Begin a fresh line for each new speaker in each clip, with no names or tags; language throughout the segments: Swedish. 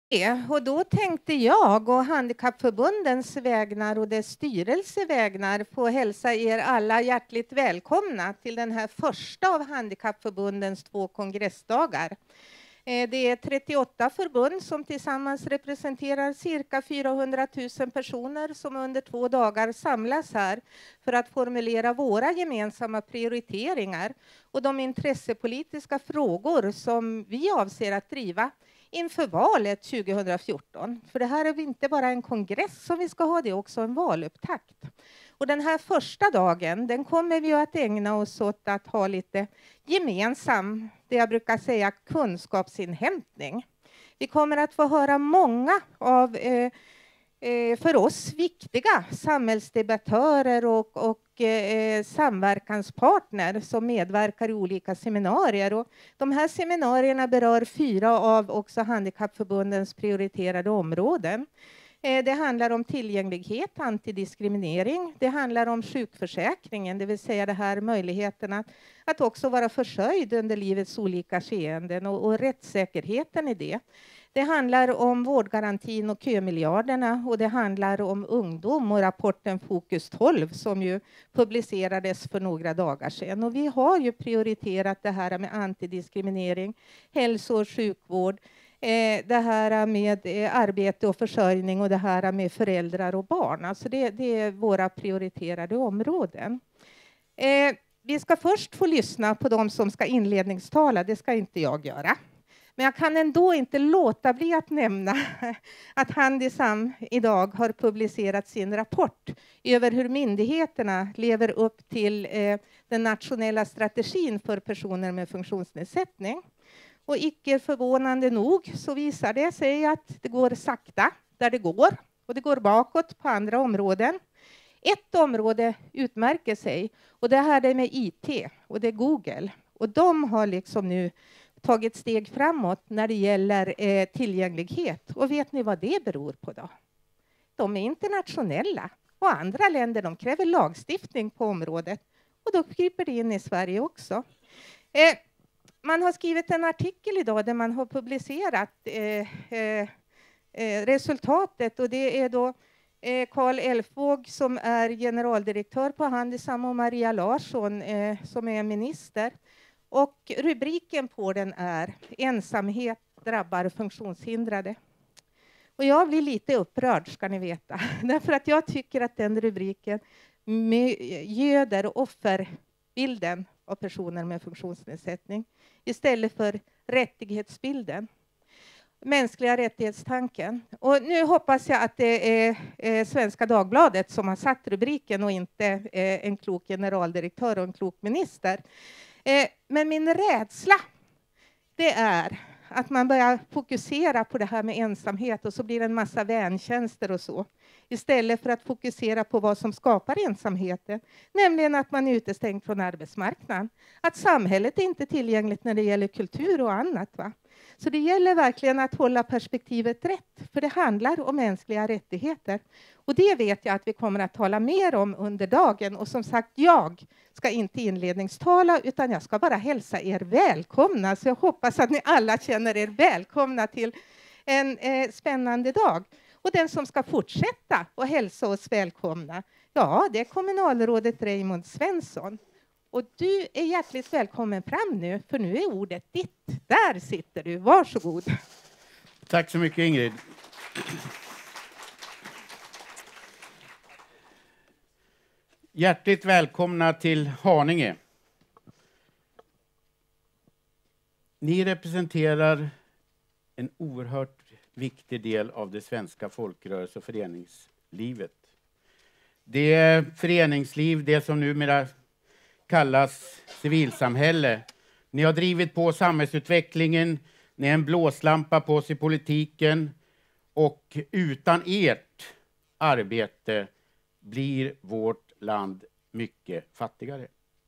Och då tänkte jag och Handikappförbundens vägnar och dess styrelsevägnar få hälsa er alla hjärtligt välkomna till den här första av Handikappförbundens 2 kongressdagar. Det är 38 förbund som tillsammans representerar cirka 400 000 personer som under 2 dagar samlas här för att formulera våra gemensamma prioriteringar och de intressepolitiska frågor som vi avser att driva inför valet 2014. För det här är inte bara en kongress som vi ska ha, det är också en valupptakt. Och den här första dagen, den kommer vi att ägna oss åt att ha lite gemensam, det jag brukar säga, kunskapsinhämtning. Vi kommer att få höra många av för oss viktiga samhällsdebattörer och samverkanspartner som medverkar i olika seminarier. Och de här seminarierna berör 4 av också Handikappförbundens prioriterade områden. Det handlar om tillgänglighet, antidiskriminering. Det handlar om sjukförsäkringen, det vill säga det här möjligheten att också vara försörjd under livets olika skeenden och rättssäkerheten i det. Det handlar om vårdgarantin och kömiljarderna och det handlar om ungdom och rapporten Fokus 12 som ju publicerades för några dagar sedan. Och vi har ju prioriterat det här med antidiskriminering, hälso- och sjukvård, det här med arbete och försörjning och det här med föräldrar och barn. Alltså det är våra prioriterade områden. Vi ska först få lyssna på de som ska inledningstala, det ska inte jag göra. Men jag kan ändå inte låta bli att nämna att Handisam idag har publicerat sin rapport över hur myndigheterna lever upp till den nationella strategin för personer med funktionsnedsättning. Och icke förvånande nog så visar det sig att det går sakta där det går och det går bakåt på andra områden. Ett område utmärker sig och det här är med IT och det är Google. Och de har liksom nu tagit steg framåt när det gäller tillgänglighet. Och vet ni vad det beror på då? De är internationella och andra länder de kräver lagstiftning på området. Och då kryper det in i Sverige också. Man har skrivit en artikel idag där man har publicerat resultatet och det är då Karl Elfvåg som är generaldirektör på Handisam och Maria Larsson som är minister. Och rubriken på den är Ensamhet drabbar funktionshindrade. Och jag blir lite upprörd ska ni veta. Därför att jag tycker att den rubriken göder offerbilden av personer med funktionsnedsättning istället för rättighetsbilden. Mänskliga rättighetstanken. Och nu hoppas jag att det är Svenska Dagbladet som har satt rubriken och inte en klok generaldirektör och en klok minister. Men min rädsla det är att man börjar fokusera på det här med ensamhet och så blir det en massa väntjänster och så. Istället för att fokusera på vad som skapar ensamheten. Nämligen att man är utestängd från arbetsmarknaden. Att samhället är inte tillgängligt när det gäller kultur och annat. Va? Så det gäller verkligen att hålla perspektivet rätt. För det handlar om mänskliga rättigheter. Och det vet jag att vi kommer att tala mer om under dagen. Och som sagt, jag ska inte inledningstala utan jag ska bara hälsa er välkomna. Så jag hoppas att ni alla känner er välkomna till en spännande dag. Och den som ska fortsätta och hälsa oss välkomna, ja, det är kommunalrådet Raymond Svensson. Och du är hjärtligt välkommen fram nu, för nu är ordet ditt. Där sitter du, varsågod.
Tack så mycket Ingrid. Hjärtligt välkomna till Haninge. Ni representerar en oerhört viktig del av det svenska folkrörelse- och föreningslivet. Det är föreningsliv, det som numera kallas civilsamhälle. Ni har drivit på samhällsutvecklingen, ni är en blåslampa på oss i politiken och utan ert arbete blir vårt land mycket fattigare.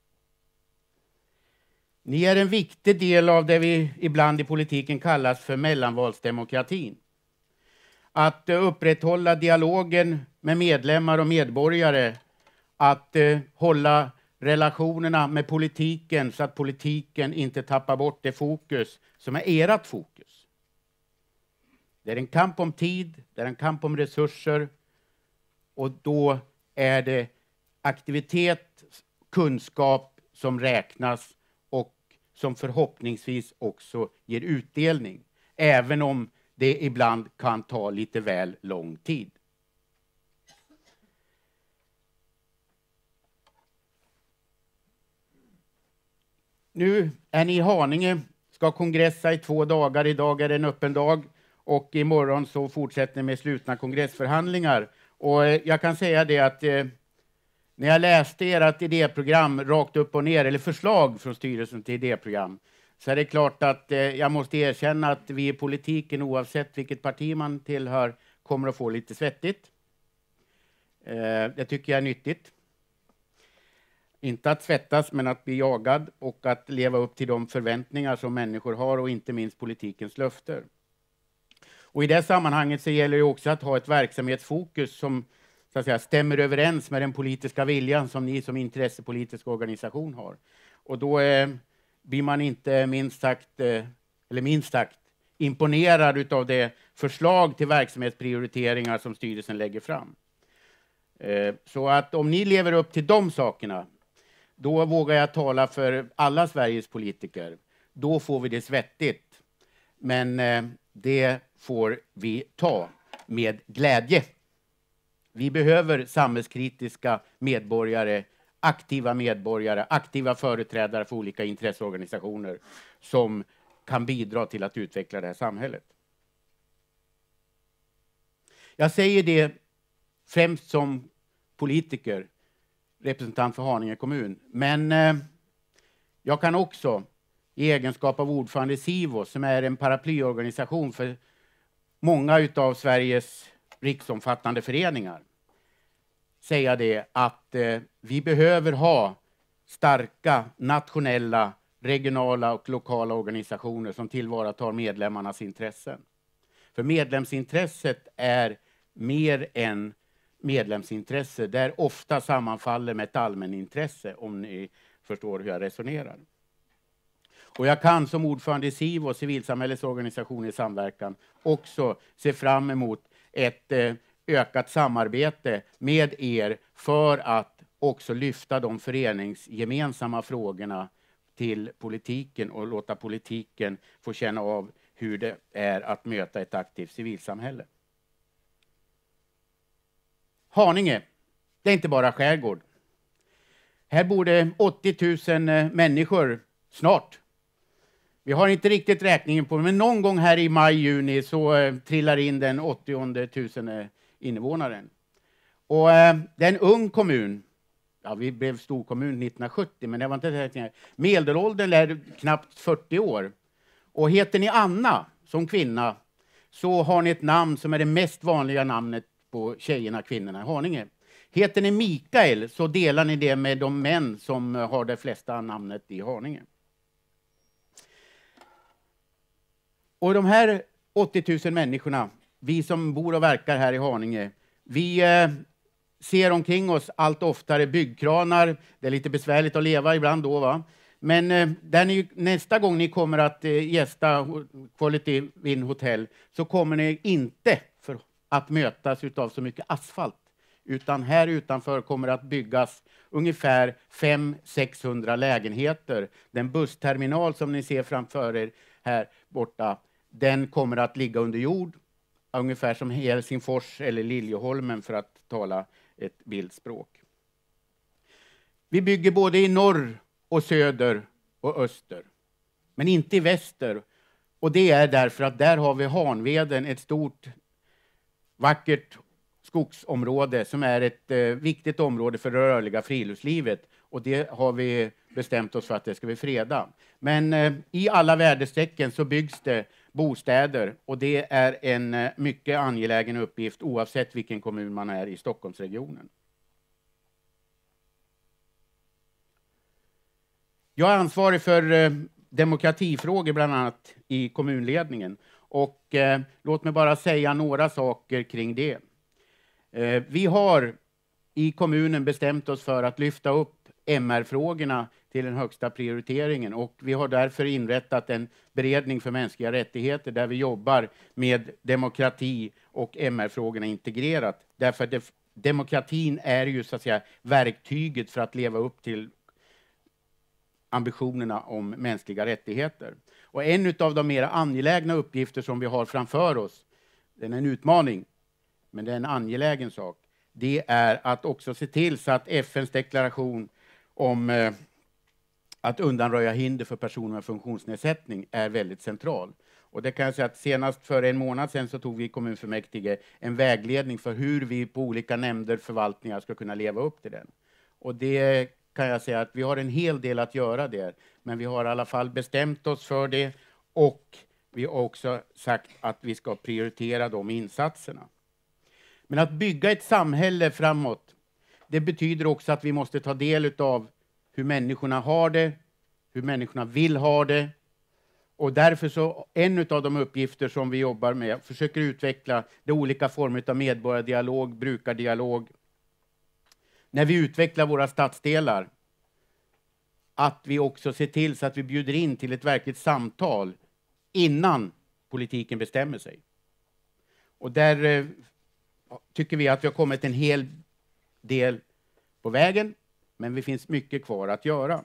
Ni är en viktig del av det vi ibland i politiken kallas för mellanvalsdemokratin. Att upprätthålla dialogen med medlemmar och medborgare, att hålla relationerna med politiken så att politiken inte tappar bort det fokus som är ert fokus. Det är en kamp om tid, det är en kamp om resurser, och då är det aktivitet, kunskap som räknas och som förhoppningsvis också ger utdelning, även om det ibland kan ta lite väl lång tid. Nu är ni i Haninge, ska kongressa i 2 dagar. Idag är det en öppen dag och imorgon så fortsätter ni med slutna kongressförhandlingar. Och jag kan säga det att när jag läste ert idéprogram rakt upp och ner, eller förslag från styrelsen till idéprogram, så är det klart att jag måste erkänna att vi i politiken, oavsett vilket parti man tillhör, kommer att få lite svettigt. Det tycker jag är nyttigt. Inte att svettas, men att bli jagad och att leva upp till de förväntningar som människor har, och inte minst politikens löfter. Och i det sammanhanget så gäller det också att ha ett verksamhetsfokus som så att säga stämmer överens med den politiska viljan som ni som intressepolitisk organisation har. Och då blir man inte minst sagt imponerad av det förslag till verksamhetsprioriteringar som styrelsen lägger fram. Så att om ni lever upp till de sakerna, då vågar jag tala för alla Sveriges politiker. Då får vi det svettigt. Men det får vi ta med glädje. Vi behöver samhällskritiska medborgare, aktiva företrädare för olika intresseorganisationer som kan bidra till att utveckla det här samhället. Jag säger det främst som politiker, representant för Haninge kommun. Men jag kan också i egenskap av ordförande i SIVO, som är en paraplyorganisation för många av Sveriges riksomfattande föreningar, säga det att vi behöver ha starka nationella, regionala och lokala organisationer som tillvaratar medlemmarnas intressen. För medlemsintresset är mer än medlemsintresse. Det är ofta sammanfaller med ett allmänintresse, om ni förstår hur jag resonerar. Och jag kan som ordförande i SIVO, civilsamhällets organisation i samverkan, också se fram emot ett ökat samarbete med er för att också lyfta de föreningsgemensamma frågorna till politiken och låta politiken få känna av hur det är att möta ett aktivt civilsamhälle. Haninge, det är inte bara skärgård. Här bor det 80 000 människor snart. Vi har inte riktigt räkningen på det, men någon gång här i maj-juni så trillar in den 80 000 invånaren. Och det är en ung kommun. Ja, vi blev storkommun 1970, men det var inte det. Medelåldern är knappt 40 år. Och heter ni Anna som kvinna, så har ni ett namn som är det mest vanliga namnet på tjejerna, kvinnorna i Haninge. Heter ni Mikael, så delar ni det med de män som har det flesta namnet i Haninge. Och de här 80 000 människorna, vi som bor och verkar här i Haninge, vi ser omkring oss allt oftare byggkranar. Det är lite besvärligt att leva ibland då, va? Men nästa gång ni kommer att gästa Quality Inn Hotel, så kommer ni inte för att mötas av så mycket asfalt. Utan här utanför kommer att byggas ungefär 500-600 lägenheter. Den bussterminal som ni ser framför er här borta, den kommer att ligga under jord. Ungefär som Helsingfors eller Liljeholmen, för att tala ett bildspråk. Vi bygger både i norr och söder och öster. Men inte i väster. Och det är därför att där har vi Hanveden, ett stort vackert skogsområde som är ett viktigt område för det rörliga friluftslivet. Och det har vi bestämt oss för att det ska vi freda. Men i alla väderstrecken så byggs det bostäder, och det är en mycket angelägen uppgift oavsett vilken kommun man är i Stockholmsregionen. Jag är ansvarig för demokratifrågor bland annat i kommunledningen, och låt mig bara säga några saker kring det. Vi har i kommunen bestämt oss för att lyfta upp MR-frågorna till den högsta prioriteringen. Och vi har därför inrättat en beredning för mänskliga rättigheter där vi jobbar med demokrati och MR-frågorna integrerat. Därför att demokratin är ju så att säga verktyget för att leva upp till ambitionerna om mänskliga rättigheter. Och en av de mer angelägna uppgifter som vi har framför oss, den är en utmaning, men det är en angelägen sak, det är att också se till så att FNs deklaration om att undanröja hinder för personer med funktionsnedsättning är väldigt central. Och det kan jag säga att senast för en månad sedan så tog vi i kommunfullmäktige en vägledning för hur vi på olika nämnder, förvaltningar ska kunna leva upp till den. Och det kan jag säga att vi har en hel del att göra där, men vi har i alla fall bestämt oss för det och vi har också sagt att vi ska prioritera de insatserna. Men att bygga ett samhälle framåt, det betyder också att vi måste ta del av hur människorna har det, hur människorna vill ha det. Och därför så en av de uppgifter som vi jobbar med, försöker utveckla det olika former av medborgardialog, brukardialog. När vi utvecklar våra stadsdelar, att vi också ser till så att vi bjuder in till ett verkligt samtal innan politiken bestämmer sig. Och där tycker vi att vi har kommit en hel del på vägen, men det finns mycket kvar att göra.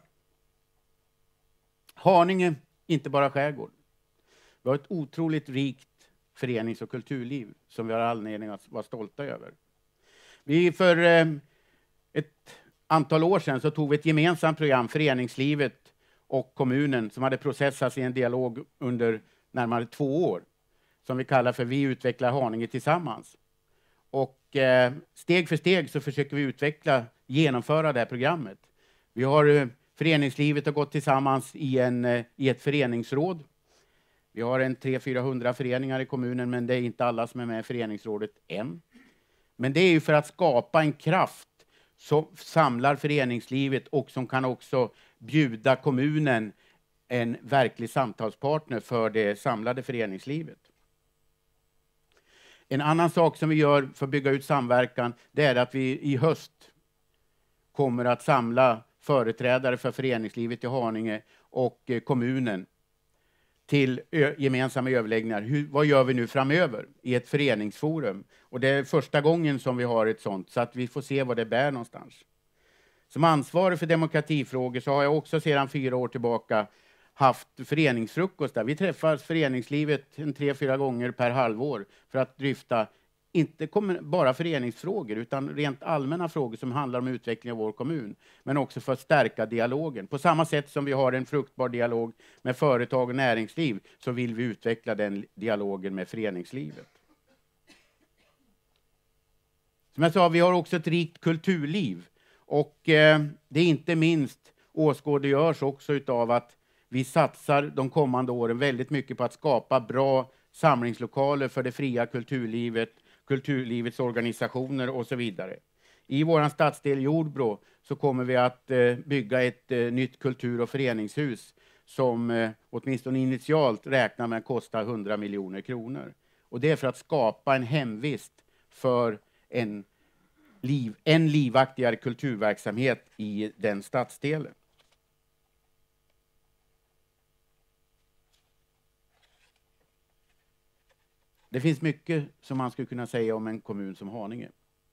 Haninge, inte bara skärgård. Vi har ett otroligt rikt förenings- och kulturliv som vi har anledning att vara stolta över. Vi för ett antal år sedan så tog vi ett gemensamt program, föreningslivet och kommunen, som hade processats i en dialog under närmare 2 år, som vi kallar för Vi utvecklar Haninge tillsammans. Och steg för steg så försöker vi genomföra det här programmet. Vi har föreningslivet har gått tillsammans i ett föreningsråd. Vi har 300-400 föreningar i kommunen, men det är inte alla som är med i föreningsrådet än. Men det är ju för att skapa en kraft som samlar föreningslivet och som kan också bjuda kommunen en verklig samtalspartner för det samlade föreningslivet. En annan sak som vi gör för att bygga ut samverkan, det är att vi i höst kommer att samla företrädare för föreningslivet i Haninge och kommunen till gemensamma överläggningar. Vad gör vi nu framöver i ett föreningsforum? Och det är första gången som vi har ett sånt, så att vi får se vad det bär någonstans. Som ansvarig för demokratifrågor så har jag också sedan 4 år tillbaka haft föreningsfrukost där. Vi träffar föreningslivet 3-4 gånger per halvår för att dryfta inte bara föreningsfrågor utan rent allmänna frågor som handlar om utveckling av vår kommun, men också för att stärka dialogen. På samma sätt som vi har en fruktbar dialog med företag och näringsliv så vill vi utveckla den dialogen med föreningslivet. Som jag sa, vi har också ett rikt kulturliv och det inte minst åskådliggörs också utav att vi satsar de kommande åren väldigt mycket på att skapa bra samlingslokaler för det fria kulturlivet, kulturlivets organisationer och så vidare. I vår stadsdel Jordbro så kommer vi att bygga ett nytt kultur- och föreningshus som åtminstone initialt räknar med att kosta 100 miljoner kronor. Och det är för att skapa en hemvist för en livaktigare kulturverksamhet i den stadsdelen. Det finns mycket som man skulle kunna säga om en kommun som Haninge.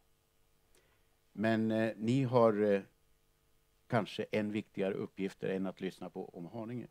Men ni har kanske en viktigare uppgift än att lyssna på om Haninge.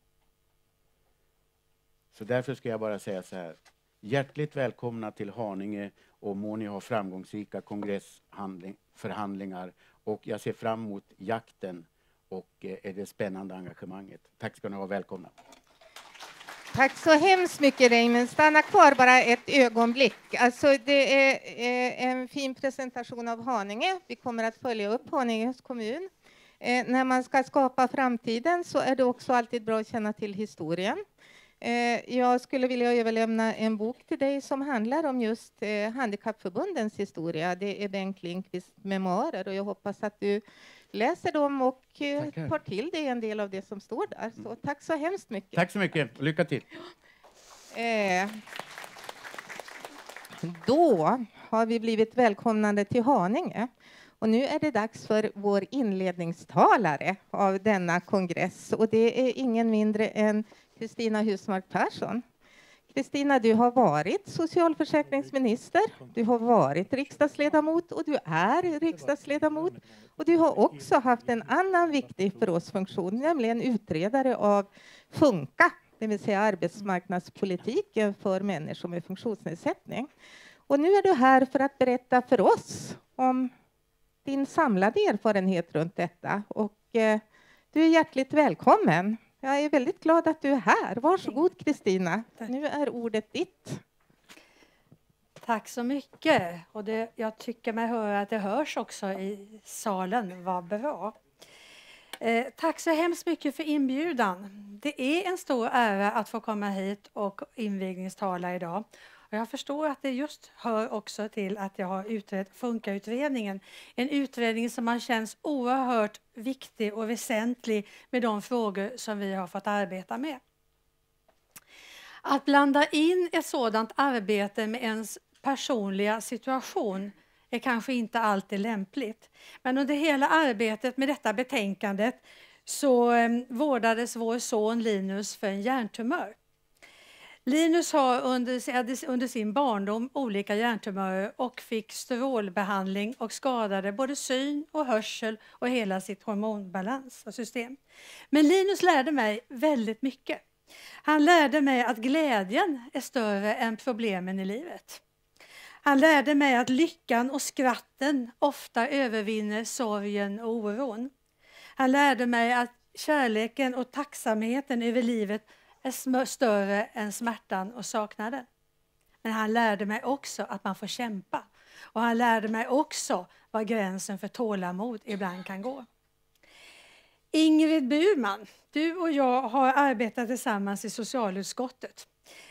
Så därför ska jag bara säga så här. Hjärtligt välkomna till Haninge och må ni ha framgångsrika kongressförhandlingar. Och jag ser fram emot jakten och det spännande engagemanget. Tack ska ni ha, välkomna.
Tack så hemskt mycket, Raymond. Stanna kvar bara ett ögonblick. Alltså, det är en fin presentation av Haninge. Vi kommer att följa upp Haninges kommun. När man ska skapa framtiden så är det också alltid bra att känna till historien. Jag skulle vilja överlämna en bok till dig som handlar om just handikappförbundens historia. Det är Bengt Lindqvists memoarer och jag hoppas att du läser dem och tar till dig en del av det som står där. Så tack så hemskt mycket.
Tack så mycket. Lycka till.
Då har vi blivit välkomnande till Haninge. Och nu är det dags för vår inledningstalare av denna kongress. Och det är ingen mindre än Cristina Husmark Pehrsson. Cristina, du har varit socialförsäkringsminister, du har varit riksdagsledamot och du är riksdagsledamot. Och du har också haft en annan viktig för oss funktion, nämligen utredare av FUNKA, det vill säga arbetsmarknadspolitiken för människor med funktionsnedsättning. Och nu är du här för att berätta för oss om din samlade erfarenhet runt detta. Och du är hjärtligt välkommen. Jag är väldigt glad att du är här. Varsågod Cristina. Nu är ordet ditt.
Tack så mycket. Och jag tycker mig höra att det hörs också i salen. Vad bra. Tack så hemskt mycket för inbjudan. Det är en stor ära att få komma hit och invigningstala idag. Och jag förstår att det just hör också till att jag har utrett FUNKA-utredningen. En utredning som har känts oerhört viktig och väsentlig med de frågor som vi har fått arbeta med. Att blanda in ett sådant arbete med ens personliga situation är kanske inte alltid lämpligt. Men under hela arbetet med detta betänkandet så vårdades vår son Linus för en hjärntumör. Linus har under sin barndom olika hjärntumörer och fick strålbehandling och skadade både syn och hörsel och hela sitt hormonbalanssystem. Men Linus lärde mig väldigt mycket. Han lärde mig att glädjen är större än problemen i livet. Han lärde mig att lyckan och skratten ofta övervinner sorgen och oron. Han lärde mig att kärleken och tacksamheten över livet är större än smärtan och saknaden. Men han lärde mig också att man får kämpa. Och han lärde mig också var gränsen för tålamod ibland kan gå. Ingrid Burman, du och jag har arbetat tillsammans i socialutskottet.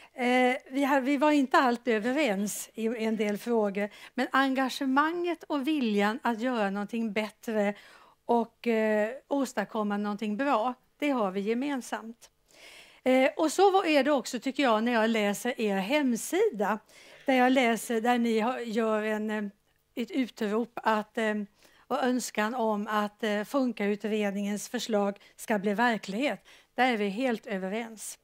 Vi var inte alltid överens i en del frågor, men engagemanget och viljan att göra någonting bättre och åstadkomma någonting bra, det har vi gemensamt. Och så är det också tycker jag när jag läser er hemsida, där ni gör ett utrop och önskan om att FUNKA-utredningens förslag ska bli verklighet. Där är vi helt överens.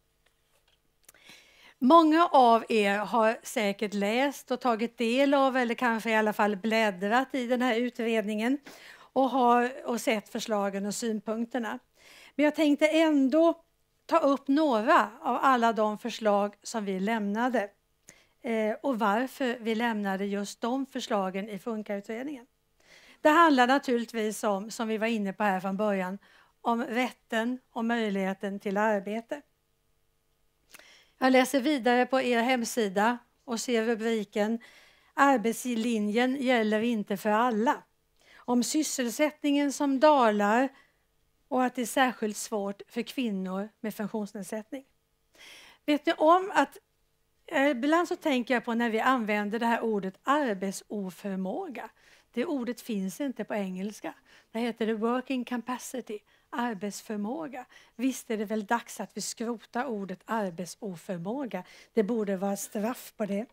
Många av er har säkert läst och tagit del av eller kanske i alla fall bläddrat i den här utredningen och sett förslagen och synpunkterna. Men jag tänkte ändå ta upp några av alla de förslag som vi lämnade och varför vi lämnade just de förslagen i FUNKA-utredningen. Det handlar naturligtvis om, som vi var inne på här från början, om rätten och möjligheten till arbete. Jag läser vidare på er hemsida och ser rubriken Arbetslinjen gäller inte för alla. Om sysselsättningen som dalar och att det är särskilt svårt för kvinnor med funktionsnedsättning. Vet ni om att ibland så tänker jag på när vi använder det här ordet arbetsoförmåga. Det ordet finns inte på engelska. Det heter det working capacity, arbetsförmåga. Visst är det väl dags att vi skrotar ordet arbetsoförmåga. Det borde vara straff på det.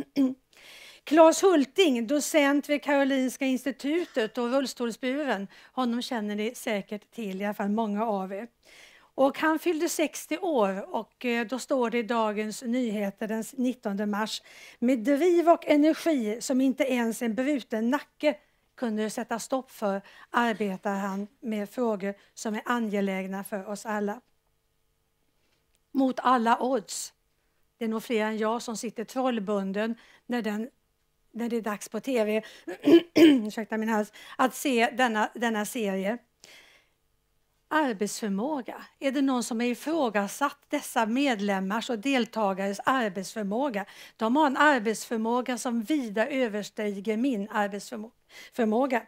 Claes Hulting, docent vid Karolinska institutet och rullstolsburen. Honom känner ni säkert till, i alla fall många av er. Och han fyllde 60 år och då står det i Dagens Nyheter den 19 mars. Med driv och energi som inte ens en bruten nacke kunde sätta stopp för arbetar han med frågor som är angelägna för oss alla. Mot alla odds. Det är nog fler än jag som sitter trollbunden när det är dags på tv ursäkta min hals, att se denna serie. Arbetsförmåga. Är det någon som är ifrågasatt dessa medlemmars och deltagares arbetsförmåga? De har en arbetsförmåga som vida överstiger min arbetsförmåga.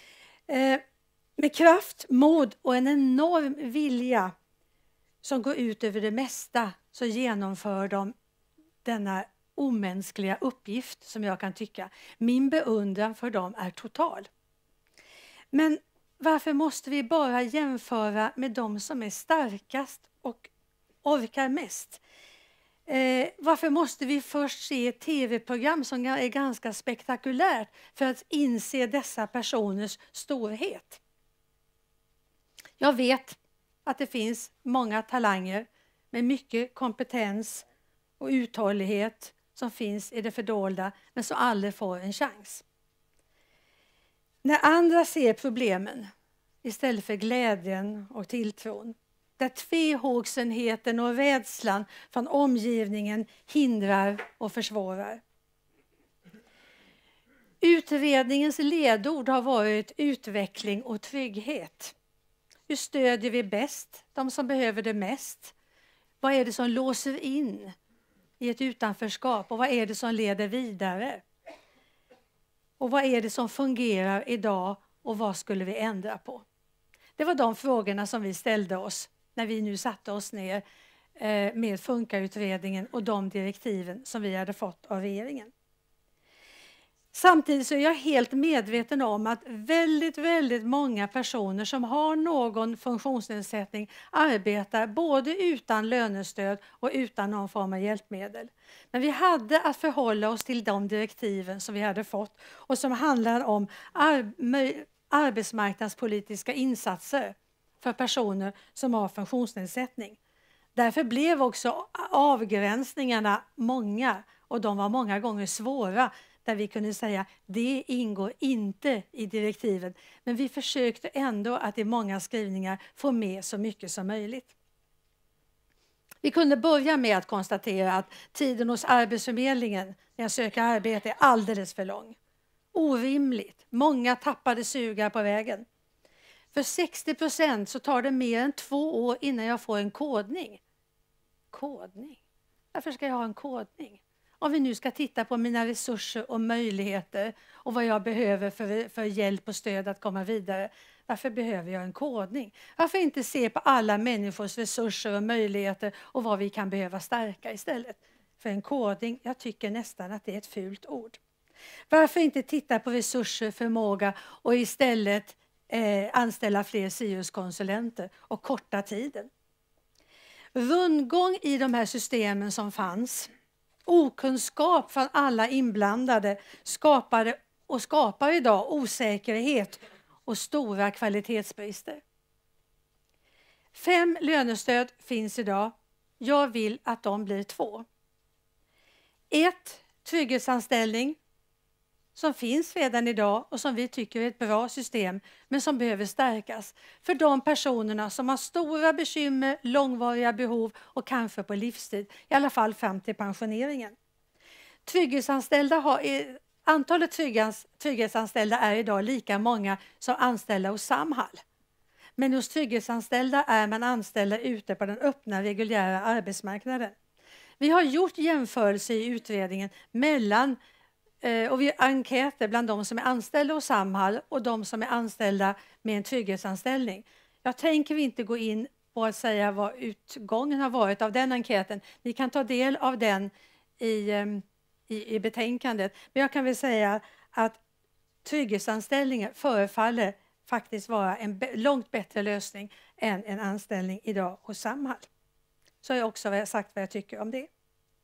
Med kraft, mod och en enorm vilja som går ut över det mesta så genomför de denna omänskliga uppgift som jag kan tycka. Min beundran för dem är total. Men varför måste vi bara jämföra med de som är starkast och orkar mest? Varför måste vi först se ett tv-program som är ganska spektakulärt för att inse dessa personers storhet? Jag vet att det finns många talanger med mycket kompetens och uthållighet som finns i det fördolda, men som aldrig får en chans. När andra ser problemen istället för glädjen och tilltron, där tvehågsenheten och rädslan från omgivningen hindrar och försvårar. Utredningens ledord har varit utveckling och trygghet. Hur stödjer vi bäst de som behöver det mest? Vad är det som låser in i ett utanförskap och vad är det som leder vidare? Och vad är det som fungerar idag och vad skulle vi ändra på? Det var de frågorna som vi ställde oss när vi nu satte oss ner med Funka-utredningen och de direktiven som vi hade fått av regeringen. Samtidigt så är jag helt medveten om att väldigt många personer som har någon funktionsnedsättning arbetar både utan lönestöd och utan någon form av hjälpmedel. Men vi hade att förhålla oss till de direktiven som vi hade fått och som handlar om arbetsmarknadspolitiska insatser för personer som har funktionsnedsättning. Därför blev också avgränsningarna många och de var många gånger svåra, där vi kunde säga det ingår inte i direktiven. Men vi försökte ändå att i många skrivningar få med så mycket som möjligt. Vi kunde börja med att konstatera att tiden hos Arbetsförmedlingen när jag söker arbete är alldeles för lång. Orimligt. Många tappade sugar på vägen. För 60% så tar det mer än 2 år innan jag får en kodning. Kodning? Varför ska jag ha en kodning? Om vi nu ska titta på mina resurser och möjligheter och vad jag behöver för hjälp och stöd att komma vidare. Varför behöver jag en kodning? Varför inte se på alla människors resurser och möjligheter och vad vi kan behöva stärka istället? För en kodning, jag tycker nästan att det är ett fult ord. Varför inte titta på resurser, förmåga och istället anställa fler SIUS-konsulenter och korta tiden? Rundgång i de här systemen som fanns, okunskap från alla inblandade skapade och skapar idag osäkerhet och stora kvalitetsbrister. 5 lönestöd finns idag. Jag vill att de blir 2. 1 trygghetsanställning som finns redan idag och som vi tycker är ett bra system men som behöver stärkas för de personerna som har stora bekymmer, långvariga behov och kanske på livstid, i alla fall fram till pensioneringen. Antalet trygghetsanställda är idag lika många som anställda hos Samhall. Men hos trygghetsanställda är man anställda ute på den öppna reguljära arbetsmarknaden. Vi har gjort jämförelser i utredningen mellan och vi har enkäter bland de som är anställda hos Samhall och de som är anställda med en trygghetsanställning. Jag tänker inte gå in på att säga vad utgången har varit av den enkäten. Ni kan ta del av den i betänkandet. Men jag kan väl säga att trygghetsanställningar förefaller faktiskt vara en långt bättre lösning än en anställning idag hos Samhall. Så har jag också sagt vad jag tycker om det.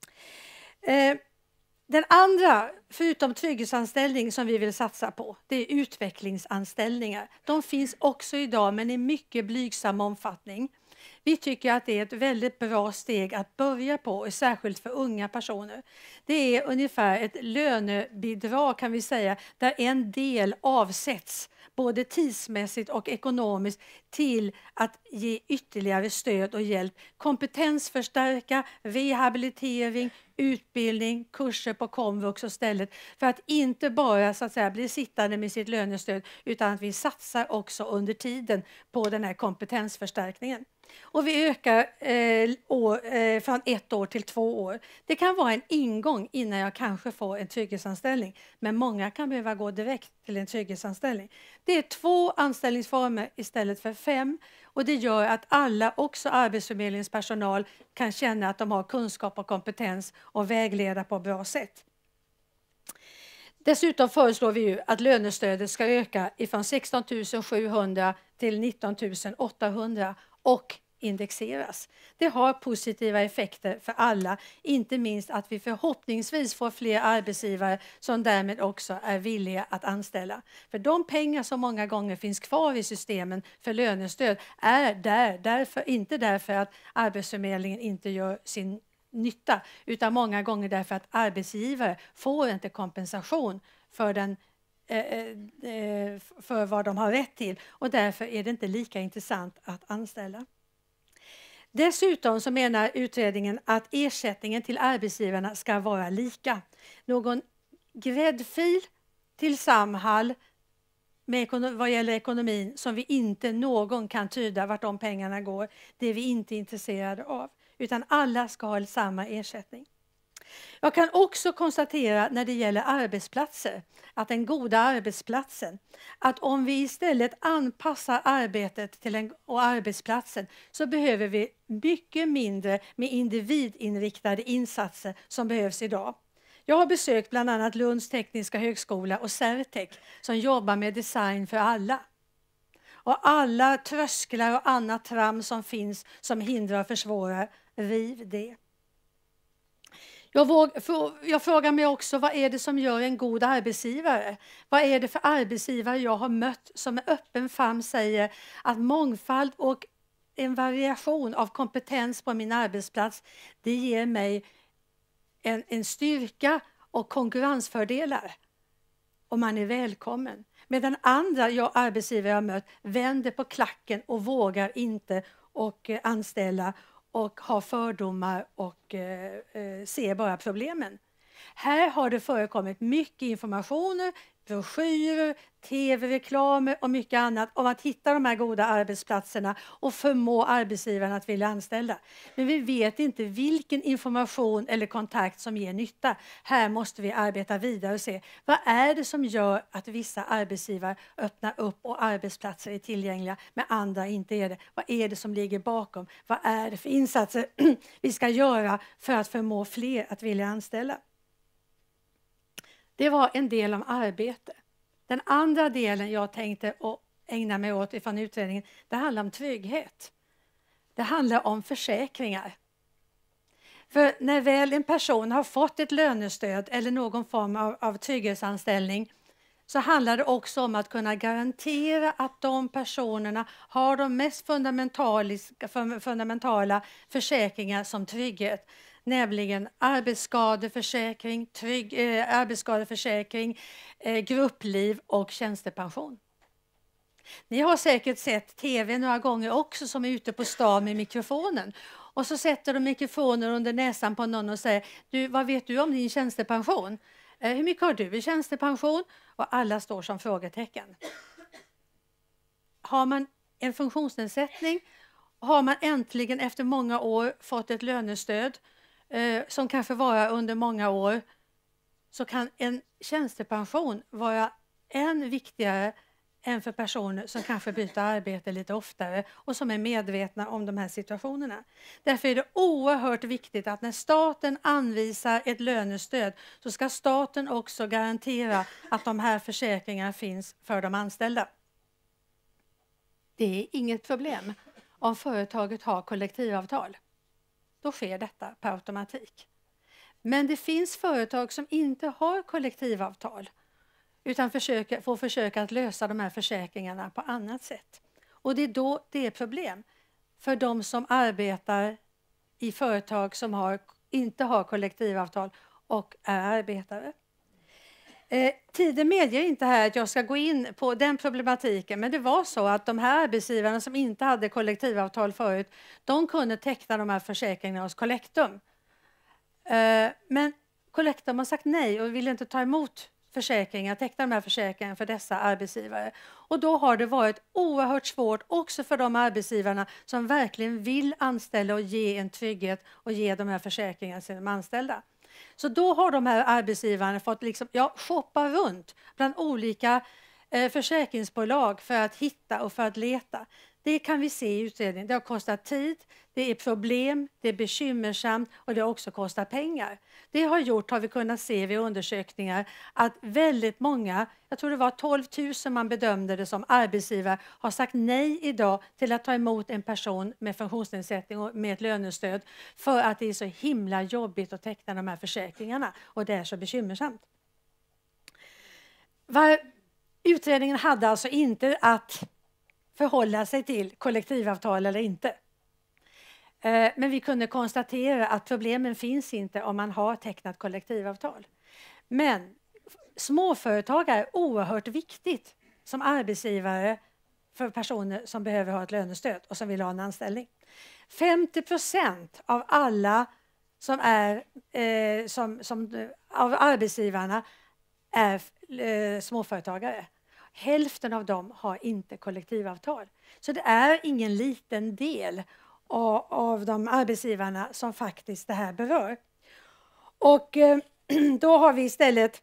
Den andra, förutom trygghetsanställning som vi vill satsa på, det är utvecklingsanställningar. De finns också idag men i mycket blygsam omfattning. Vi tycker att det är ett väldigt bra steg att börja på, särskilt för unga personer. Det är ungefär ett lönebidrag kan vi säga, där en del avsätts både tidsmässigt och ekonomiskt till att ge ytterligare stöd och hjälp, kompetensförstärka, rehabilitering, utbildning, kurser på komvux och stället för att inte bara så att säga bli sittande med sitt lönestöd utan att vi satsar också under tiden på den här kompetensförstärkningen. Och vi ökar från 1 år till 2 år. Det kan vara en ingång innan jag kanske får en trygghetsanställning. Men många kan behöva gå direkt till en trygghetsanställning. Det är 2 anställningsformer istället för 5. Och det gör att alla, också Arbetsförmedlingens personal, kan känna att de har kunskap och kompetens och vägleda på bra sätt. Dessutom föreslår vi ju att lönestödet ska öka ifrån 16 700 till 19 800 och indexeras. Det har positiva effekter för alla, inte minst att vi förhoppningsvis får fler arbetsgivare som därmed också är villiga att anställa. För de pengar som många gånger finns kvar i systemen för lönestöd är inte därför att Arbetsförmedlingen inte gör sin nytta, utan många gånger därför att arbetsgivare får inte kompensation för för vad de har rätt till, och därför är det inte lika intressant att anställa. Dessutom så menar utredningen att ersättningen till arbetsgivarna ska vara lika. Någon gräddfil till Samhall vad gäller ekonomin som vi inte någon kan tyda vart de pengarna går, det är vi inte intresserade av, utan alla ska ha samma ersättning. Jag kan också konstatera när det gäller arbetsplatser, att den goda arbetsplatsen, att om vi istället anpassar arbetet och arbetsplatsen, så behöver vi mycket mindre med individinriktade insatser som behövs idag. Jag har besökt bland annat Lunds tekniska högskola och Certec som jobbar med design för alla. Och alla trösklar och annat tram som finns som hindrar och försvårar, riv det. Jag frågar mig också, vad är det som gör en god arbetsgivare? Vad är det för arbetsgivare jag har mött som med öppen famn säger att mångfald och en variation av kompetens på min arbetsplats, det ger mig en styrka och konkurrensfördelar och man är välkommen. Medan andra arbetsgivare jag har mött vänder på klacken och vågar inte och anställa och har fördomar och ser bara problemen. Här har det förekommit mycket informationer, broschyrer, tv-reklamer och mycket annat om att hitta de här goda arbetsplatserna och förmå arbetsgivarna att vilja anställa. Men vi vet inte vilken information eller kontakt som ger nytta. Här måste vi arbeta vidare och se vad är det som gör att vissa arbetsgivare öppnar upp och arbetsplatser är tillgängliga men andra inte är det. Vad är det som ligger bakom? Vad är det för insatser vi ska göra för att förmå fler att vilja anställa? Det var en del om arbete. Den andra delen jag tänkte ägna mig åt ifrån utredningen, det handlar om trygghet. Det handlar om försäkringar. För när väl en person har fått ett lönestöd eller någon form av trygghetsanställning, så handlar det också om att kunna garantera att de personerna har de mest fundamentala försäkringar som trygghet. Nämligen arbetsskadeförsäkring, gruppliv och tjänstepension. Ni har säkert sett tv några gånger också som är ute på stan med mikrofonen. Och så sätter de mikrofoner under näsan på någon och säger, du, vad vet du om din tjänstepension? Hur mycket har du i tjänstepension? Och alla står som frågetecken. Har man en funktionsnedsättning, har man äntligen efter många år fått ett lönestöd som kanske varar under många år, så kan en tjänstepension vara än viktigare än för personer som kanske byter arbete lite oftare och som är medvetna om de här situationerna. Därför är det oerhört viktigt att när staten anvisar ett lönestöd, så ska staten också garantera att de här försäkringarna finns för de anställda. Det är inget problem om företaget har kollektivavtal. Då sker detta per automatik. Men det finns företag som inte har kollektivavtal utan får försöka att lösa de här försäkringarna på annat sätt. Och det är då det är problem för de som arbetar i företag som inte har kollektivavtal och är arbetare. Tiden medger inte här att jag ska gå in på den problematiken, men det var så att de här arbetsgivarna som inte hade kollektivavtal förut, de kunde teckna de här försäkringarna hos Collectum. Men Collectum har sagt nej och vill inte ta emot försäkringar, teckna de här försäkringarna för dessa arbetsgivare. Och då har det varit oerhört svårt också för de arbetsgivarna som verkligen vill anställa och ge en trygghet och ge de här försäkringarna till de anställda. Så då har de här arbetsgivarna fått shoppa runt bland olika försäkringsbolag för att hitta och för att leta. Det kan vi se i utredningen. Det har kostat tid, det är problem, det är bekymmersamt och det har också kostat pengar. Det har vi kunnat se vid undersökningar att väldigt många, jag tror det var 12 000 man bedömde det som arbetsgivare, har sagt nej idag till att ta emot en person med funktionsnedsättning och med ett lönestöd för att det är så himla jobbigt att teckna de här försäkringarna och det är så bekymmersamt. Utredningen hade alltså inte att förhålla sig till kollektivavtal eller inte. Men vi kunde konstatera att problemen finns inte om man har tecknat kollektivavtal. Men småföretag är oerhört viktigt som arbetsgivare för personer som behöver ha ett lönestöd och som vill ha en anställning. 50% av alla av arbetsgivarna är småföretagare. Hälften av dem har inte kollektivavtal. Så det är ingen liten del av de arbetsgivarna som faktiskt det här berör. Och då har vi istället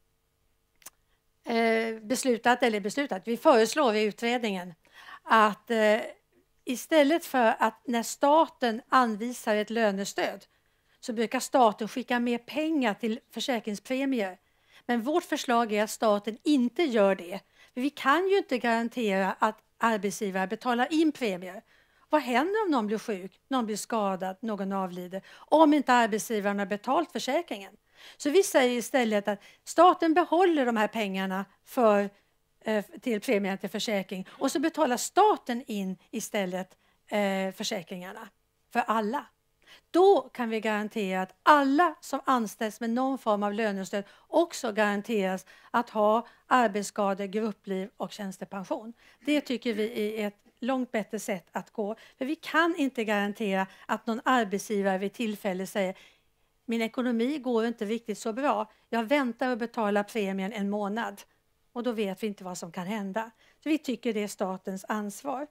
beslutat, vi föreslår i utredningen att istället för att när staten anvisar ett lönestöd så brukar staten skicka mer pengar till försäkringspremier. Men vårt förslag är att staten inte gör det. För vi kan ju inte garantera att arbetsgivare betalar in premier. Vad händer om någon blir sjuk, någon blir skadad, någon avlider? Om inte arbetsgivaren har betalt försäkringen. Så vi säger istället att staten behåller de här pengarna till premien till försäkring. Och så betalar staten in istället försäkringarna för alla. Då kan vi garantera att alla som anställs med någon form av lönestöd också garanteras att ha arbetsskade, gruppliv och tjänstepension. Det tycker vi är ett långt bättre sätt att gå. För vi kan inte garantera att någon arbetsgivare vid tillfälle säger min ekonomi går inte riktigt så bra. Jag väntar att betala premien en månad. Och då vet vi inte vad som kan hända. Så vi tycker det är statens ansvar.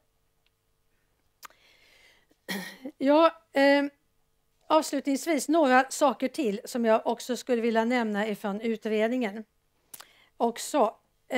Avslutningsvis några saker till som jag också skulle vilja nämna ifrån utredningen. Också.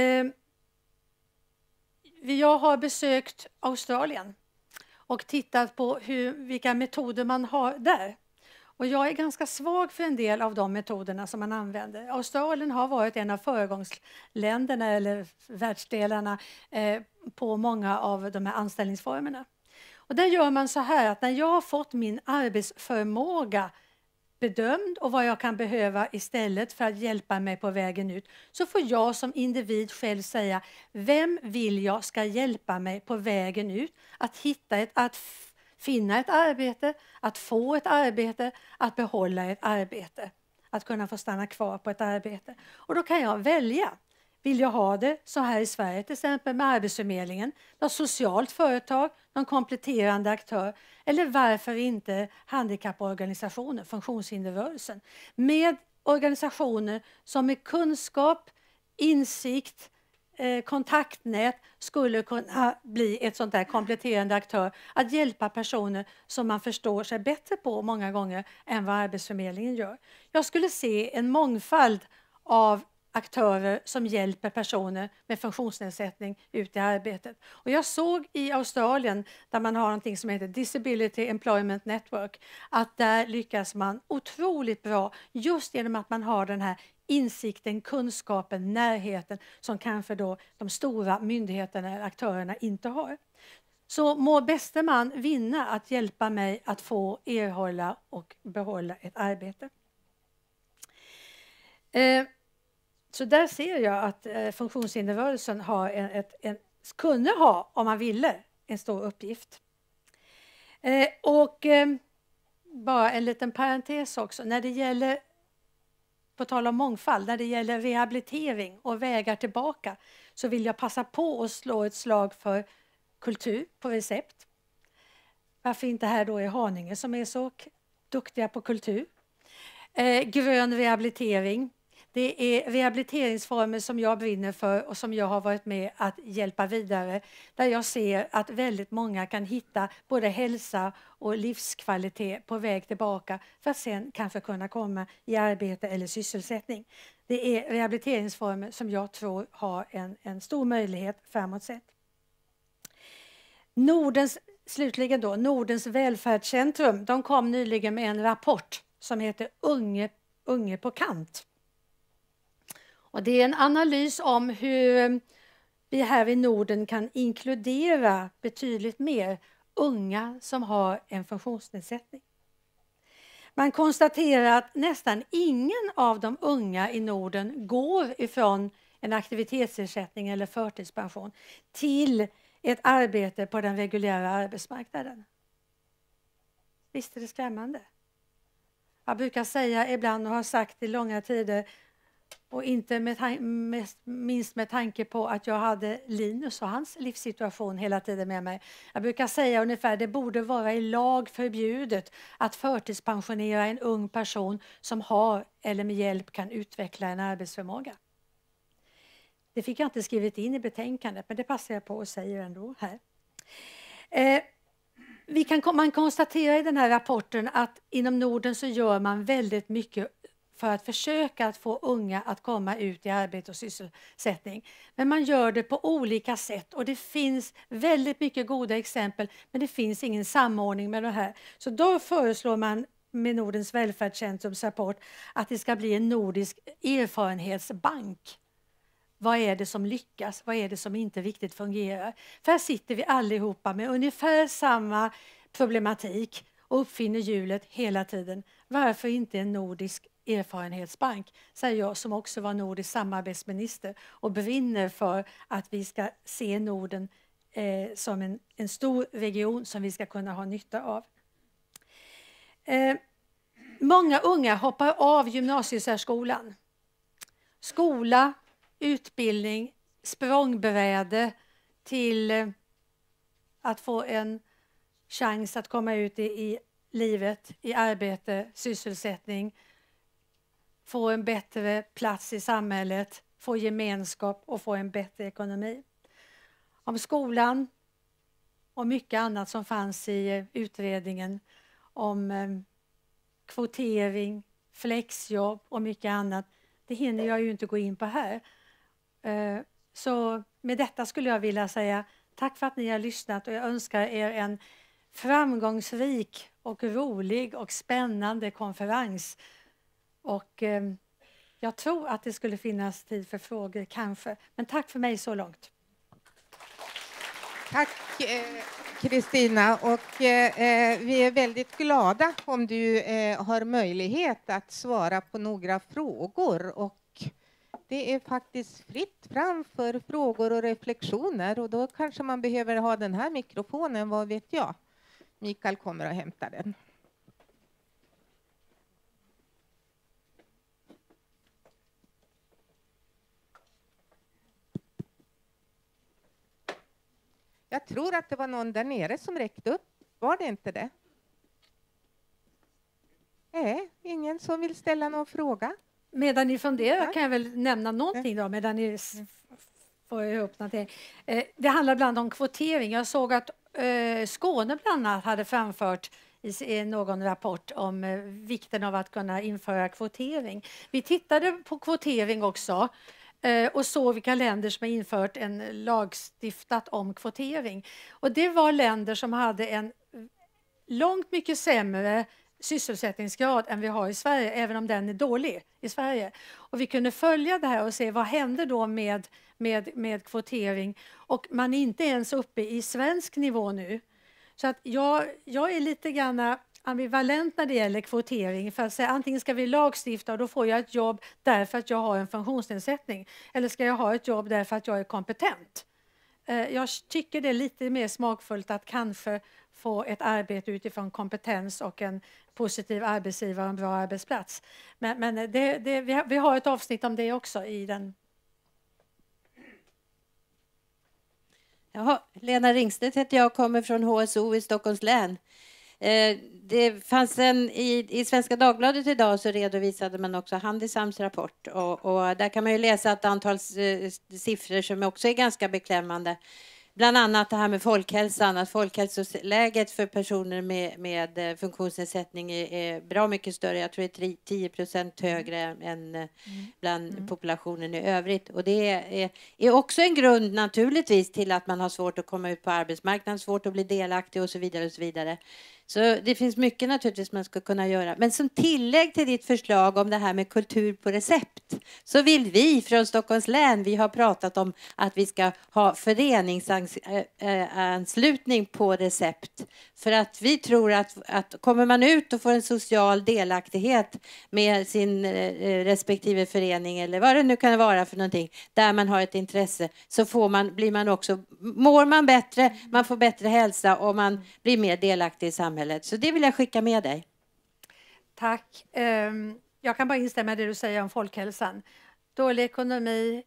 Jag har besökt Australien och tittat på vilka metoder man har där. Och jag är ganska svag för en del av de metoderna som man använder. Australien har varit en av föregångsländerna eller världsdelarna på många av de här anställningsformerna. Och där gör man så här att när jag har fått min arbetsförmåga bedömd och vad jag kan behöva istället för att hjälpa mig på vägen ut, så får jag som individ själv säga vem vill jag ska hjälpa mig på vägen ut att finna ett arbete, att få ett arbete, att behålla ett arbete, att kunna få stanna kvar på ett arbete. Och då kan jag välja. Vill jag ha det så här i Sverige till exempel med Arbetsförmedlingen, något socialt företag, någon kompletterande aktör eller varför inte handikapporganisationer, funktionshinderrörelsen med organisationer som med kunskap, insikt, kontaktnät skulle kunna bli ett sånt där kompletterande aktör att hjälpa personer som man förstår sig bättre på många gånger än vad Arbetsförmedlingen gör. Jag skulle se en mångfald av aktörer som hjälper personer med funktionsnedsättning ut i arbetet. Och jag såg i Australien där man har någonting som heter Disability Employment Network att där lyckas man otroligt bra just genom att man har den här insikten, kunskapen, närheten som kanske då de stora myndigheterna eller aktörerna inte har. Så må bäste man vinna att hjälpa mig att få erhålla och behålla ett arbete. Så där ser jag att funktionshinderrörelsen har kunde ha, om man ville, en stor uppgift. Bara en liten parentes också. När det gäller, på tal om mångfald, när det gäller rehabilitering och vägar tillbaka så vill jag passa på att slå ett slag för kultur på recept. Varför inte här då i Haninge som är så duktiga på kultur. Grön rehabilitering. Det är rehabiliteringsformer som jag brinner för och som jag har varit med att hjälpa vidare. Där jag ser att väldigt många kan hitta både hälsa och livskvalitet på väg tillbaka för att sen kanske kunna komma i arbete eller sysselsättning. Det är rehabiliteringsformer som jag tror har en stor möjlighet framåt sett. Slutligen då, Nordens välfärdscentrum, de kom nyligen med en rapport som heter Unge på kant. Och det är en analys om hur vi här i Norden kan inkludera betydligt mer unga som har en funktionsnedsättning. Man konstaterar att nästan ingen av de unga i Norden går ifrån en aktivitetsersättning eller förtidspension till ett arbete på den reguljära arbetsmarknaden. Visst är det skrämmande? Jag brukar säga ibland och har sagt i långa tider, och inte minst med tanke på att jag hade Linus och hans livssituation hela tiden med mig. Jag brukar säga ungefär, det borde vara i lag förbjudet att förtidspensionera en ung person som har eller med hjälp kan utveckla en arbetsförmåga. Det fick jag inte skrivit in i betänkandet, men det passar jag på och säger ändå här. Man konstaterar i den här rapporten att inom Norden så gör man väldigt mycket för att försöka att få unga att komma ut i arbete och sysselsättning. Men man gör det på olika sätt och det finns väldigt mycket goda exempel, men det finns ingen samordning med det här. Så då föreslår man med Nordens välfärdscentrums rapport att det ska bli en nordisk erfarenhetsbank. Vad är det som lyckas? Vad är det som inte riktigt fungerar? För här sitter vi allihopa med ungefär samma problematik och uppfinner hjulet hela tiden. Varför inte en nordisk erfarenhetsbank, säger jag som också var nordisk samarbetsminister och brinner för att vi ska se Norden som en stor region som vi ska kunna ha nytta av. Många unga hoppar av gymnasiesärskolan. Skola, utbildning, språngbräde till att få en chans att komma ut i livet, i arbete, sysselsättning, få en bättre plats i samhället, få gemenskap och få en bättre ekonomi. Om skolan och mycket annat som fanns i utredningen om kvotering, flexjobb och mycket annat, det hinner jag ju inte gå in på här. Så med detta skulle jag vilja säga tack för att ni har lyssnat och jag önskar er en framgångsrik och rolig och spännande konferens. Och jag tror att det skulle finnas tid för frågor kanske. Men tack för mig så långt.
Tack Kristina, och vi är väldigt glada om du har möjlighet att svara på några frågor, och det är faktiskt fritt fram för frågor och reflektioner, och då kanske man behöver ha den här mikrofonen, vad vet jag. Mikael kommer att hämta den. Jag tror att det var någon där nere som räckte upp. Var det inte det? Nej, ingen som vill ställa någon fråga?
Medan ni funderar kan jag väl nämna någonting då, medan ni får ihop någonting. Det handlar bland om kvotering. Jag såg att Skåne bland annat hade framfört i någon rapport om vikten av att kunna införa kvotering. Vi tittade på kvotering också och såg vilka länder som har infört en lagstiftat om kvotering. Och det var länder som hade en långt mycket sämre sysselsättningsgrad än vi har i Sverige, även om den är dålig i Sverige. Och vi kunde följa det här och se vad händer då med kvotering. Och man är inte ens uppe i svensk nivå nu. Så att jag är lite grann ambivalent när det gäller kvotering. För att säga antingen ska vi lagstifta och då får jag ett jobb därför att jag har en funktionsnedsättning. Eller ska jag ha ett jobb därför att jag är kompetent. Jag tycker det är lite mer smakfullt att kanske få ett arbete utifrån kompetens och en positiv arbetsgivare och en bra arbetsplats. Men vi har ett avsnitt om det också i den.
Jaha, Lena Ringstedt heter jag och kommer från HSO i Stockholms län. Det fanns i Svenska Dagbladet idag så redovisade man också Handisams rapport och där kan man ju läsa ett antal siffror som också är ganska beklämmande. bland annat det här med folkhälsan, att folkhälsoläget för personer med funktionsnedsättning är bra mycket större. Jag tror det är 10% högre än bland populationen i övrigt. Och det är också en grund naturligtvis till att man har svårt att komma ut på arbetsmarknaden, svårt att bli delaktig och så vidare och så vidare. Så det finns mycket naturligtvis man ska kunna göra. Men som tillägg till ditt förslag om det här med kultur på recept, så vill vi från Stockholms län, vi har pratat om att vi ska ha föreningsanslutning på recept. För att vi tror att kommer man ut och får en social delaktighet med sin respektive förening eller vad det nu kan vara för någonting, där man har ett intresse, så mår man bättre, man får bättre hälsa och man blir mer delaktig i samhället. Så det vill jag skicka med dig.
Tack. Jag kan bara instämma i det du säger om folkhälsan. Dålig ekonomi,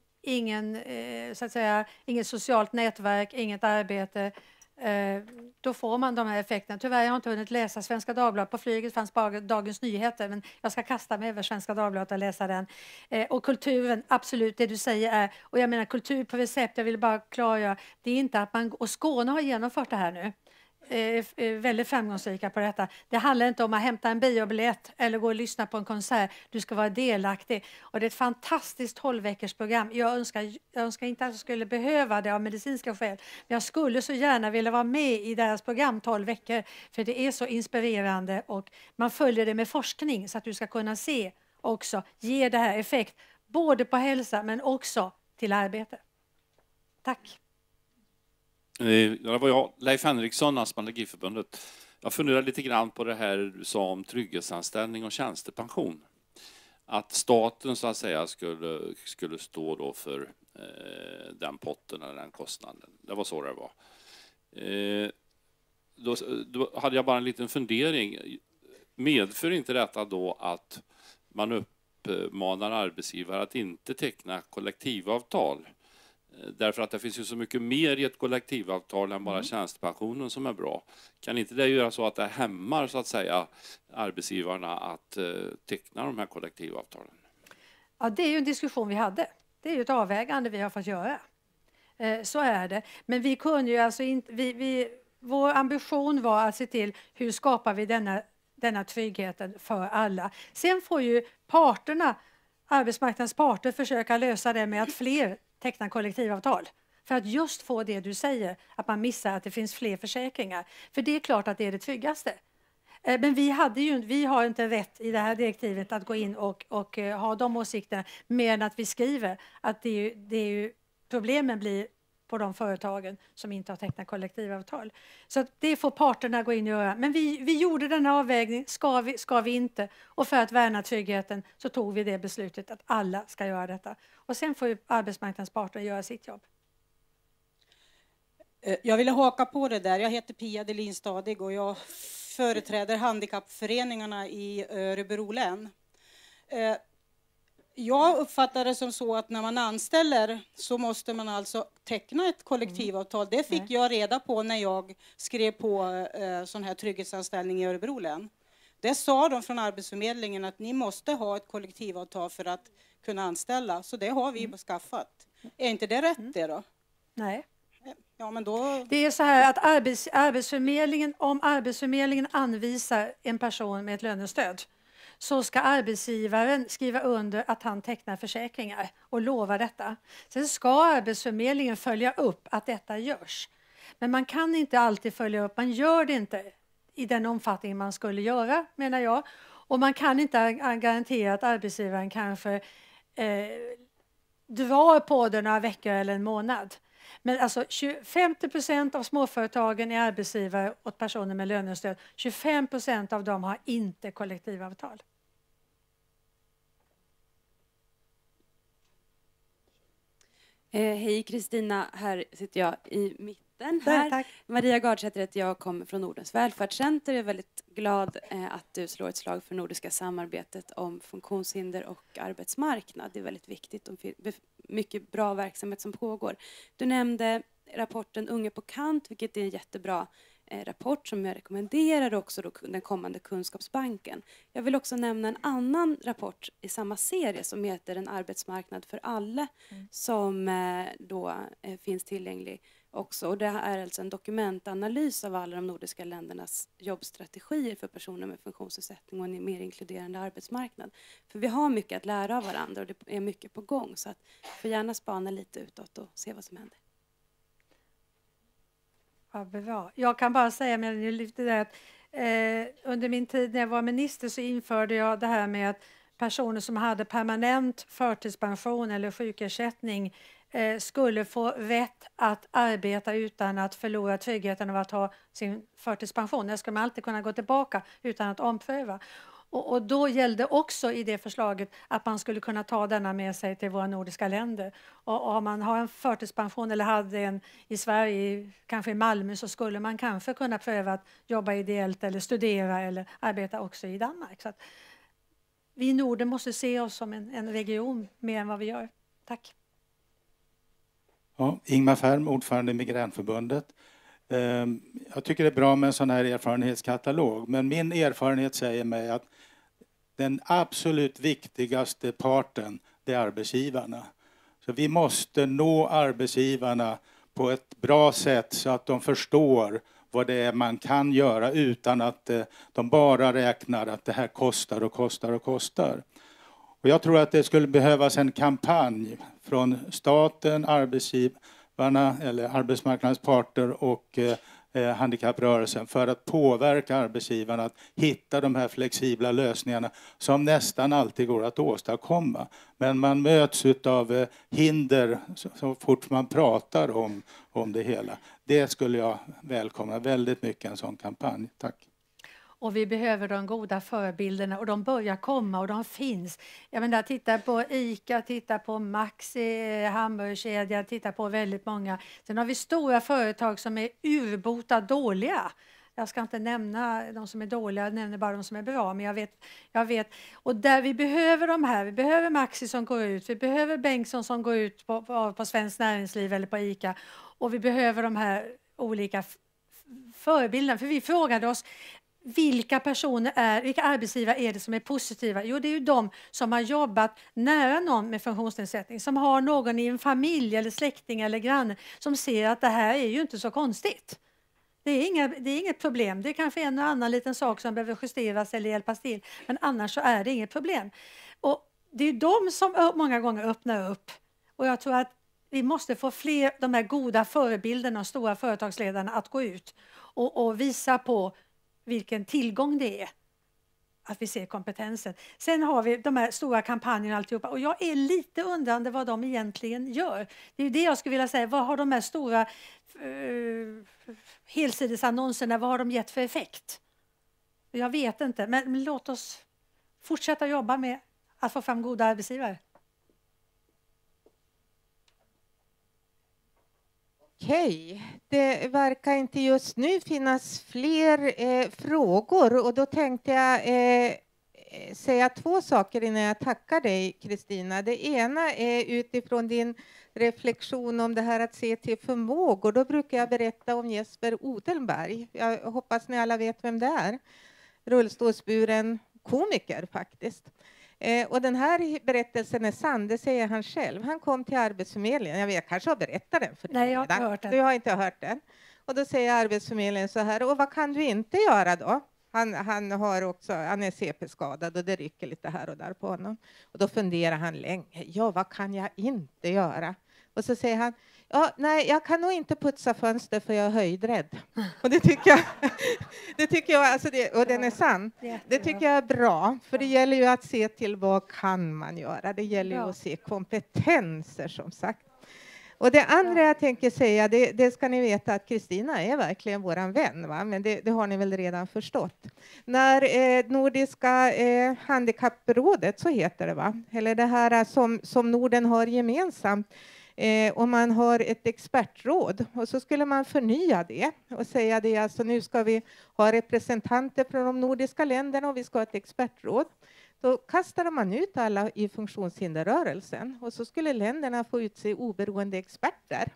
inget socialt nätverk, inget arbete. Då får man de här effekterna. Tyvärr har jag inte hunnit läsa Svenska Dagbladet. På flyget fanns bara Dagens Nyheter, men jag ska kasta mig över Svenska Dagbladet och läsa den. Och kulturen, absolut, det du säger är, och jag menar kultur på recept, jag vill bara klargöra, det är inte att och Skåne har genomfört det här nu. Väldigt framgångsrika på detta. Det handlar inte om att hämta en biobiljett eller gå och lyssna på en konsert. Du ska vara delaktig. Och det är ett fantastiskt 12-veckorsprogram. Jag önskar inte att jag skulle behöva det av medicinska skäl. Men jag skulle så gärna vilja vara med i deras program 12 veckor. För det är så inspirerande och man följer det med forskning så att du ska kunna se också, ge det här effekt både på hälsa men också till arbete. Tack.
Det var jag, Leif Henriksson, Astma Allergiförbundet. Jag funderar lite grann på det här du sa om trygghetsanställning och tjänstepension. Att staten så att säga skulle stå då för den potten eller den kostnaden. Det var så det var. Då hade jag bara en liten fundering. Medför inte detta då att man uppmanar arbetsgivare att inte teckna kollektivavtal? Därför att det finns ju så mycket mer i ett kollektivavtal än bara tjänstepensionen som är bra. Kan inte det göra så att det hämmar så att säga arbetsgivarna att teckna de här kollektivavtalen? Ja,
det är ju en diskussion vi hade. Det är ju ett avvägande vi har fått göra. Så är det. Men vi kunde ju alltså inte... Vår ambition var att se till hur skapar vi denna tryggheten för alla. Sen får ju arbetsmarknadens parter försöka lösa det med att fler teckna kollektivavtal. För att just få det du säger, att man missar att det finns fler försäkringar. För det är klart att det är det tryggaste. Men vi har inte rätt i det här direktivet att gå in och ha de åsikterna, mer att vi skriver att problemen blir på de företagen som inte har tecknat kollektivavtal. Så att det får parterna gå in och göra. Men vi gjorde den här avvägningen, ska vi inte? Och för att värna tryggheten så tog vi det beslutet att alla ska göra detta. Och sen får ju arbetsmarknadens parter göra sitt jobb.
Jag ville haka på det där. Jag heter Pia Delin Stadig och jag företräder handikappföreningarna i Örebro län. Jag uppfattar det som så att när man anställer så måste man alltså teckna ett kollektivavtal. Det fick jag reda på när jag skrev på sån här trygghetsanställning i Örebro län. Det sa de från Arbetsförmedlingen att ni måste ha ett kollektivavtal för att kunna anställa. Så det har vi skaffat. Är inte det rätt det då?
Nej.
Ja, men då...
Det är så här att om Arbetsförmedlingen anvisar en person med ett lönestöd så ska arbetsgivaren skriva under att han tecknar försäkringar och lova detta. Sen ska Arbetsförmedlingen följa upp att detta görs. Men man kan inte alltid följa upp, man gör det inte i den omfattning man skulle göra, menar jag. Och man kan inte garantera att arbetsgivaren kanske drar på det några veckor eller en månad. Men alltså 50% av småföretagen är arbetsgivare åt personer med lönestöd. 25% av dem har inte kollektivavtal.
Hej Kristina, här sitter jag i mitten. Här. Maria Gardsäter heter jag och kommer från Nordens välfärdscenter. Jag är väldigt glad att du slår ett slag för nordiska samarbetet om funktionshinder och arbetsmarknad. Det är väldigt viktigt och mycket bra verksamhet som pågår. Du nämnde rapporten Unga på kant, vilket är en jättebra rapport som jag rekommenderar, också då den kommande kunskapsbanken. Jag vill också nämna en annan rapport i samma serie som heter En arbetsmarknad för alla, som då finns tillgänglig också. Och det är alltså en dokumentanalys av alla de nordiska ländernas jobbstrategier för personer med funktionsnedsättning och en mer inkluderande arbetsmarknad. För vi har mycket att lära av varandra och det är mycket på gång, så att får gärna spana lite utåt och se vad som händer.
Ja, bra. Jag kan bara säga med det att under min tid när jag var minister så införde jag det här med att personer som hade permanent förtidspension eller sjukersättning skulle få rätt att arbeta utan att förlora tryggheten av att ha sin förtidspension. Där skulle man alltid kunna gå tillbaka utan att ompröva. Och då gällde också i det förslaget att man skulle kunna ta denna med sig till våra nordiska länder. Och om man har en förtidspension eller hade en i Sverige, kanske i Malmö, så skulle man kanske kunna pröva att jobba ideellt eller studera eller arbeta också i Danmark. Så att vi i Norden måste se oss som en region mer än vad vi gör. Tack.
Ja, Ingmar Färm, ordförande i Migrantförbundet. Jag tycker det är bra med en sån här erfarenhetskatalog, men min erfarenhet säger mig att den absolut viktigaste parten, det är arbetsgivarna. Så vi måste nå arbetsgivarna på ett bra sätt så att de förstår vad det är man kan göra utan att de bara räknar att det här kostar och kostar och kostar. Och jag tror att det skulle behövas en kampanj från staten, arbetsgivarna eller arbetsmarknadens parter och handikapprörelsen för att påverka arbetsgivarna att hitta de här flexibla lösningarna som nästan alltid går att åstadkomma. Men man möts av hinder så fort man pratar om det hela. Det skulle jag välkomna väldigt mycket, en sån kampanj. Tack.
Och vi behöver de goda förebilderna och de börjar komma och de finns. Jag menar, titta på ICA, titta på Maxi, hamburgerkedja, titta på väldigt många. Sen har vi stora företag som är urbota dåliga. Jag ska inte nämna de som är dåliga, jag nämner bara de som är bra. Men jag vet. Och där vi behöver de här, vi behöver Maxi som går ut, vi behöver Bengtsson som går ut på Svenskt Näringsliv eller på ICA. Och vi behöver de här olika förebilderna. För vi frågade oss, vilka arbetsgivare är det som är positiva? Jo, det är ju de som har jobbat nära någon med funktionsnedsättning, som har någon i en familj eller släkting eller granne som ser att det här är ju inte så konstigt. Det är inget problem. Det är kanske en och annan liten sak som behöver justeras eller hjälpas till, men annars så är det inget problem. Och det är de som många gånger öppnar upp. Och jag tror att vi måste få fler de här goda förebilderna och stora företagsledarna att gå ut och visa på vilken tillgång det är att vi ser kompetensen. Sen har vi de här stora kampanjerna och alltihopa. Och jag är lite undrande vad de egentligen gör. Det är ju det jag skulle vilja säga. Vad har de här stora helsidesannonserna, vad har de gett för effekt? Jag vet inte. Men låt oss fortsätta jobba med att få fram goda arbetsgivare.
Okej, det verkar inte just nu finnas fler frågor och då tänkte jag säga två saker innan jag tackar dig, Kristina. Det ena är utifrån din reflektion om det här att se till förmågor. Då brukar jag berätta om Jesper Odenberg. Jag hoppas ni alla vet vem det är. Rullstolsburen komiker faktiskt. Och den här berättelsen är sann, det säger han själv. Han kom till Arbetsförmedlingen, jag kanske har berättat den för dig.
Nej, jag har inte hört den.
Du har inte hört den. Och då säger Arbetsförmedlingen så här, och vad kan du inte göra då? Han är CP-skadad och det rycker lite här och där på honom. Och då funderar han länge, ja vad kan jag inte göra? Och så säger han, ja, nej, jag kan nog inte putsa fönster för jag är höjdrädd. Och det tycker jag alltså och den är sann. Det tycker jag är bra, för det gäller ju att se till vad kan man göra. Det gäller ju att se kompetenser som sagt. Och det andra jag tänker säga, det ska ni veta att Kristina är verkligen våran vän, va? Men det har ni väl redan förstått. När Nordiska handikapprådet, så heter det va? Eller det här som Norden har gemensamt. Om man har ett expertråd och så skulle man förnya det och säga det, alltså nu ska vi ha representanter från de nordiska länderna och vi ska ha ett expertråd. Då kastade man ut alla i funktionshinderrörelsen och så skulle länderna få utse oberoende experter.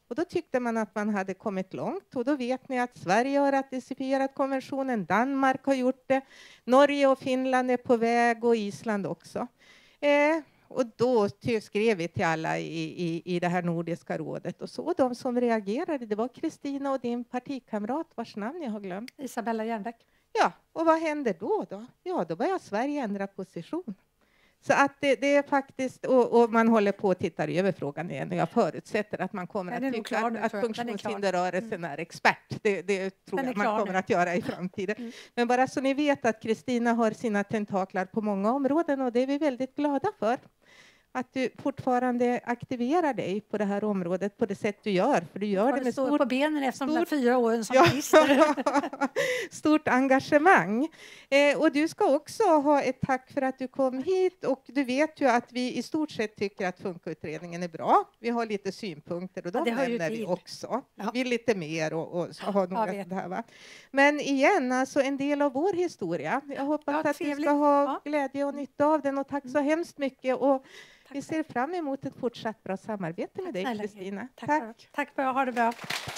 Och då tyckte man att man hade kommit långt. Och då vet ni att Sverige har ratificerat konventionen, Danmark har gjort det, Norge och Finland är på väg och Island också. Och då skrev vi till alla i det här Nordiska rådet. Och så de som reagerade, det var Kristina och din partikamrat, vars namn jag har glömt.
Isabella Jernbeck.
Ja, och vad händer då? Ja, då börjar Sverige ändra position. Så att det är faktiskt, och man håller på att titta över frågan igen. Och jag förutsätter att man kommer att tycka att funktionshinderrörelsen är expert. Det tror jag man kommer att göra i framtiden. Men bara så ni vet att Kristina har sina tentaklar på många områden, och det är vi väldigt glada för. Att du fortfarande aktiverar dig på det här området på det sätt du gör. För du gör det med
stort på benen efter de 4 åren som minister.
Stort engagemang. Och du ska också ha ett tack för att du kom hit. Och du vet ju att vi i stort sett tycker att Funka-utredningen är bra. Vi har lite synpunkter och de nämner vi också. Ja. Vi vill lite mer och så har några det här, va? Men igen, alltså en del av vår historia. Jag hoppas att du ska ha glädje och nytta av den. Och tack så hemskt mycket. Och vi ser fram emot ett fortsatt bra samarbete med dig, Kristina.
Tack. Tack, ha det bra.